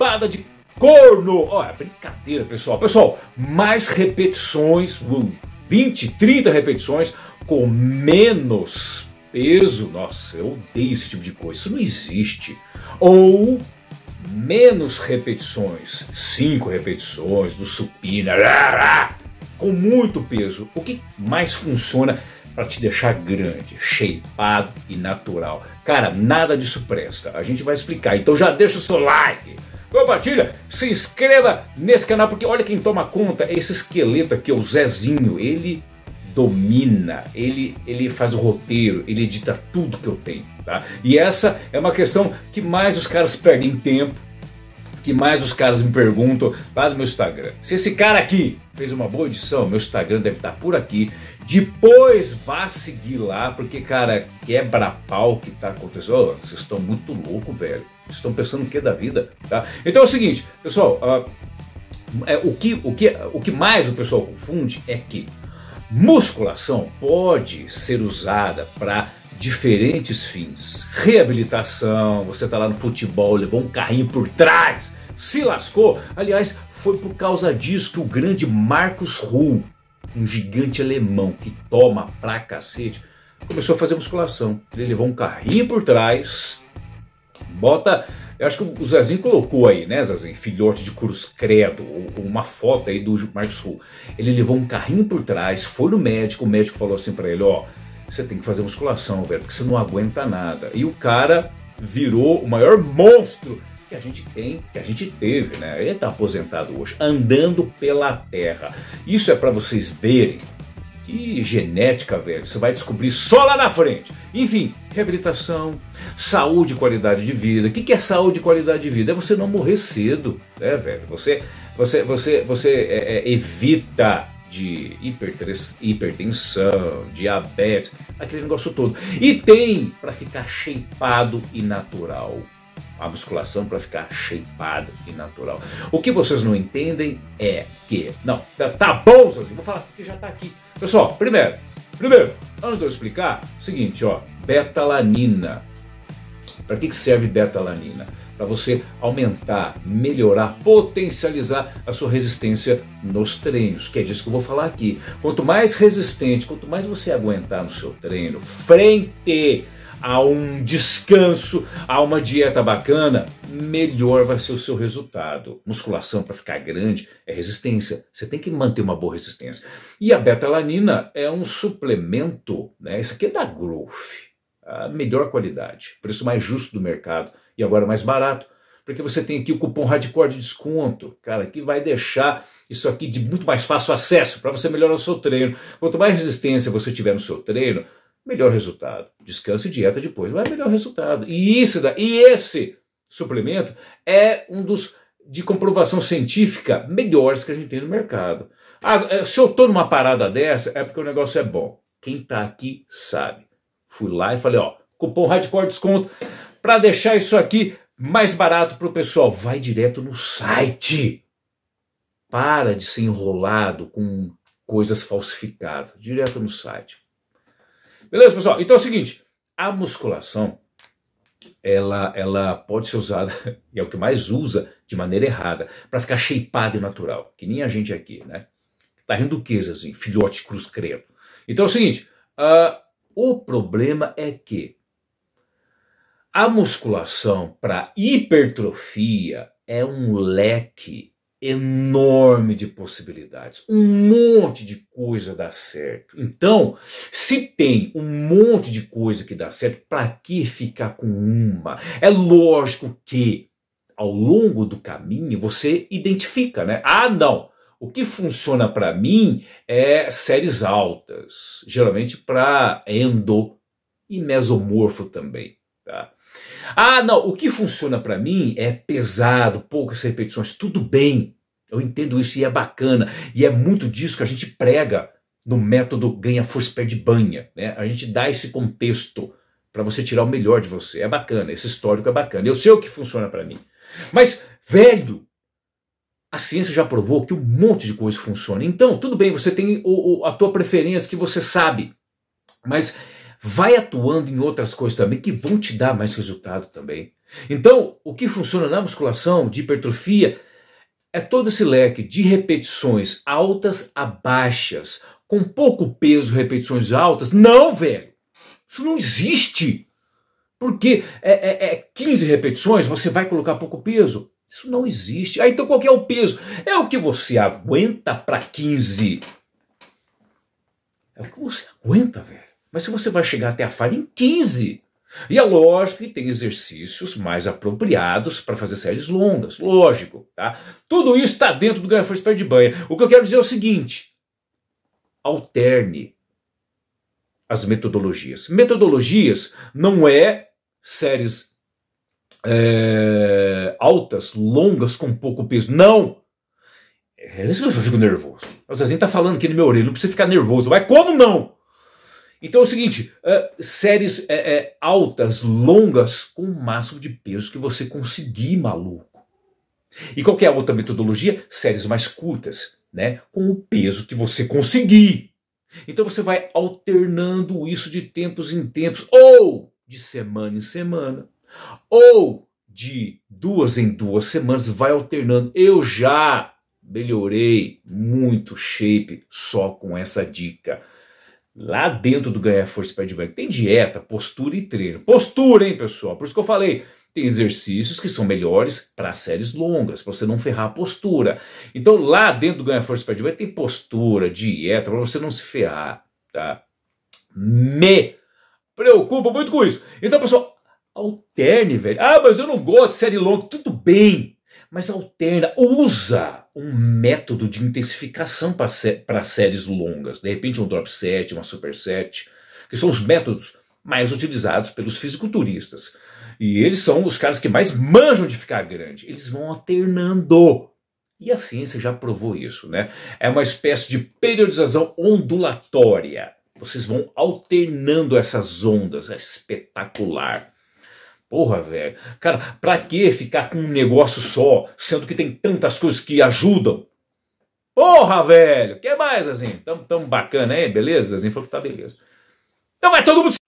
cambada de corno. Olha, brincadeira, pessoal. Pessoal, mais repetições, 20, 30 repetições com menos peso. Nossa, eu odeio esse tipo de coisa. Isso não existe. Ou menos repetições, 5 repetições do supino, com muito peso. O que mais funciona para te deixar grande, shapeado e natural? Cara, nada disso presta. A gente vai explicar. Então já deixa o seu like, compartilha, se inscreva nesse canal, porque olha quem toma conta é esse esqueleto aqui, o Zezinho. Ele domina, ele faz o roteiro, ele edita tudo que eu tenho, tá? E essa é uma questão que mais os caras perdem tempo, que mais os caras me perguntam lá no meu Instagram. Se esse cara aqui fez uma boa edição, meu Instagram deve estar por aqui. Depois vá seguir lá, porque, cara, quebra-pau que tá acontecendo. Oh, vocês estão muito loucos, velho. Vocês estão pensando o que da vida, tá? Então é o seguinte, pessoal, o que mais o pessoal confunde é que musculação pode ser usada para diferentes fins. Reabilitação, você tá lá no futebol, levou um carrinho por trás, se lascou. Aliás, foi por causa disso que o grande Marcus Ruhl, um gigante alemão que toma pra cacete, começou a fazer musculação. Ele levou um carrinho por trás, eu acho que o Zezinho colocou aí, né, Zezinho, filhote de cruz credo, ou uma foto aí do Marcus Ruhl. Ele levou um carrinho por trás, foi no médico, o médico falou assim pra ele, ó, você tem que fazer musculação, velho, porque você não aguenta nada. E o cara virou o maior monstro que a gente tem, que a gente teve, né? Ele tá aposentado hoje, andando pela terra. Isso é para vocês verem que genética, velho, você vai descobrir só lá na frente. Enfim, reabilitação, saúde e qualidade de vida. O que é saúde e qualidade de vida? É você não morrer cedo, né, velho? Você evita de hipertensão, diabetes, aquele negócio todo. E tem para ficar shapeado e natural. A musculação para ficar shapeado e natural. O que vocês não entendem é que... Não, tá bom, Zezinho, vou falar porque já tá aqui. Pessoal, primeiro, antes de eu explicar, o seguinte, ó, betalanina. Para que serve betalanina? Para você aumentar, melhorar, potencializar a sua resistência nos treinos, que é disso que eu vou falar aqui. Quanto mais resistente, quanto mais você aguentar no seu treino, frente a um descanso, a uma dieta bacana, melhor vai ser o seu resultado. Musculação para ficar grande é resistência. Você tem que manter uma boa resistência. E a betalanina é um suplemento, né? Esse aqui é da Growth, a melhor qualidade, preço mais justo do mercado e agora mais barato, porque você tem aqui o cupom Hardcore de desconto, cara, que vai deixar isso aqui de muito mais fácil acesso para você melhorar o seu treino. Quanto mais resistência você tiver no seu treino, melhor resultado. Descanso e dieta depois, vai melhor resultado. E esse suplemento é um dos de comprovação científica melhores que a gente tem no mercado. Se eu tô numa parada dessa, é porque o negócio é bom. Quem tá aqui sabe. Fui lá e falei, ó, cupom Hardcore Desconto, para deixar isso aqui mais barato pro pessoal. Vai direto no site. Para de ser enrolado com coisas falsificadas. Direto no site. Beleza, pessoal? Então é o seguinte, a musculação, ela pode ser usada, e é o que mais usa, de maneira errada, para ficar shapeado e natural, que nem a gente aqui, né? Tá rindo do quê, assim, filhote cruz credo? Então é o seguinte, o problema é que a musculação para hipertrofia é um leque enorme de possibilidades, um monte de coisa dá certo. Então, se tem um monte de coisa que dá certo, para que ficar com uma? É lógico que ao longo do caminho você identifica, né? Ah, não, o que funciona para mim é séries altas, geralmente para endo e mesomorfo também, tá? Ah, não, o que funciona para mim é pesado, poucas repetições, tudo bem, eu entendo isso e é bacana, e é muito disso que a gente prega no método ganha força, perde banha, né? A gente dá esse contexto para você tirar o melhor de você, é bacana, esse histórico é bacana, eu sei o que funciona para mim, mas, velho, a ciência já provou que um monte de coisa funciona, então, tudo bem, você tem a tua preferência que você sabe, mas vai atuando em outras coisas também que vão te dar mais resultado também. Então, o que funciona na musculação de hipertrofia é todo esse leque de repetições altas a baixas, com pouco peso, repetições altas. Não, velho! Isso não existe! Porque 15 repetições, você vai colocar pouco peso. Isso não existe. Ah, então qual que é o peso? É o que você aguenta para 15. É o que você aguenta, velho. Mas se você vai chegar até a falha em 15. E é lógico que tem exercícios mais apropriados para fazer séries longas. Lógico, tá? Tudo isso está dentro do Ganha Força Perde Banha. O que eu quero dizer é o seguinte. Alterne as metodologias. Metodologias não é séries altas, longas, com pouco peso. Não! É isso que eu fico nervoso. O Zezinho tá falando aqui no meu orelho, não precisa ficar nervoso. Mas como não? Então é o seguinte, séries altas, longas, com o máximo de peso que você conseguir, maluco. E qual que é a outra metodologia? Séries mais curtas, né? Com o peso que você conseguir. Então você vai alternando isso de tempos em tempos, ou de semana em semana, ou de 2 em 2 semanas, vai alternando. Eu já melhorei muito shape só com essa dica. Lá dentro do Ganhar Força Perde Banha tem dieta, postura e treino. Postura, hein, pessoal? Por isso que eu falei, tem exercícios que são melhores para séries longas, para você não ferrar a postura. Então lá dentro do Ganhar Força Perde Banha tem postura, dieta, para você não se ferrar, tá? Me preocupa muito com isso. Então, pessoal, alterne, velho. Ah, mas eu não gosto de série longa. Tudo bem, mas alterna, usa um método de intensificação para séries longas. De repente um drop set, uma superset, que são os métodos mais utilizados pelos fisiculturistas. E eles são os caras que mais manjam de ficar grande. Eles vão alternando. E a ciência já provou isso, né? É uma espécie de periodização ondulatória. Vocês vão alternando essas ondas. É espetacular. Porra, velho. Cara, pra que ficar com um negócio só, sendo que tem tantas coisas que ajudam? Porra, velho. O que mais, assim? Tão bacana, hein? Beleza? Assim falou que tá beleza. Então vai todo mundo...